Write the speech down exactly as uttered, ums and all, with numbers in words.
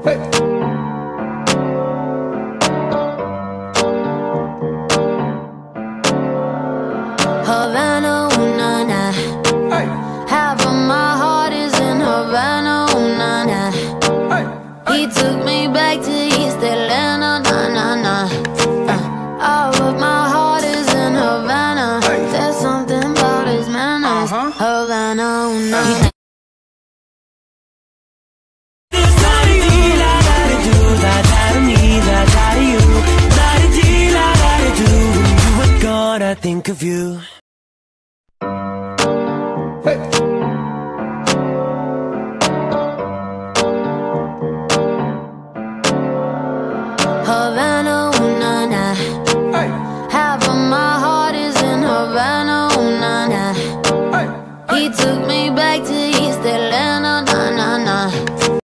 Hey. Havana, ooh, nah, nah. Hey. Half of my heart is in Havana, ooh, nah, nah. Hey. He took me back to East Atlanta, nah, nah, nah. Uh, all of my heart is in Havana. Hey. There's something about his manners. Uh-huh. Havana, ooh, nah, nah. I think of you.